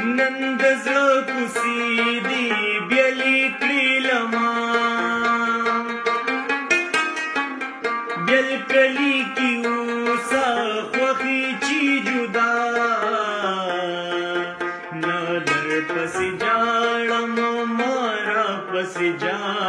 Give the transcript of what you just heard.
नंद زړه کوسي دی بیلی کړی لما بیل کلی کی اوسا خوخی چی جدا نادر پس جاړم مارا پس جاړم